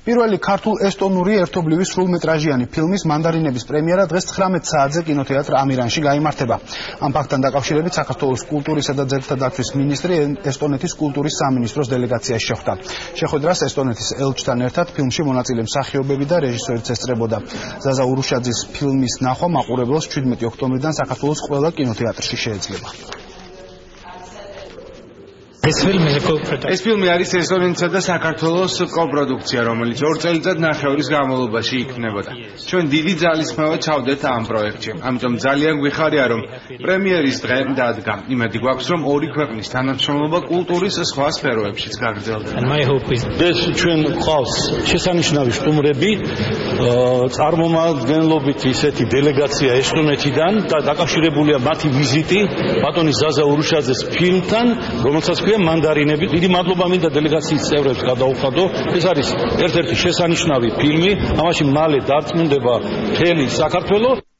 პირველი ქართულ-ესტონური ერთობლივი სრულმეტრაჟიანი ფილმის მანდარინების პრემიერა დღეს 19 საათზე კინოთეატრ ამირანში გაიმართება. Ამ ფაქტთან დაკავშირებით საქართველოს კულტურისა და ძეგლთა დაცვის მინისტრი ესტონეთის კულტურის სამინისტროს დელეგაციაში შეხვდა. შეხვედრას ესტონეთის ელჩთან ერთად ფილმში მონაწილე მსახიობები და რეჟისორიც ესწრებოდა. ზაზა ურუშაძის ფილმის ნახვა მაყურებელს 17 ოქტომბრიდან საქართველოს ყველა კინოთეატრში შეეძლება. ეს ფილმი არის ესტონეთისა და საქართველოს კოპროდუქცია, რომელიც 2 წელიწად ნახევრის განმავლობაში იქნებოდა. ჩვენ დიდი ძალისხმევა ჩავდეთ ამ პროექტში. ამიტომ ძალიან გვიხარია, რომ პრემიერის დღე დადგა. იმედი გვაქვს, რომ ორი ქვეყნის თანამშრომლობა კულტურის სხვა სფეროებშიც გაგრძელდება. ეს ჩვენ ყავს შესანიშნავი სტუმრები, წარმომადგენლობით ისეთი დელეგაცია ესტონეთიდან და დაკავშირებულია მათი ვიზიტი ბატონი ზაზა ურუშაძეს ფილმთან, რომელსაც მანდარინები. დიდი მადლობა მინდა დელეგაციის წევრებს გადაუხადო. ეს არის ერთ-ერთი შესანიშნავი ფილმი. ამაში მალე დარწმუნდება მთელი საქართველო.